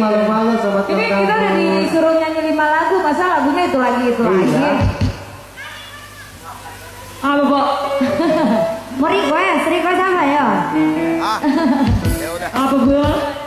malu-malu sobat. Ini kita udah disuruh nyanyi 5 lagu, masa lagunya itu lagi Iya. Apa Bo? Mau request apa ya? Ya udah. Apa Bu?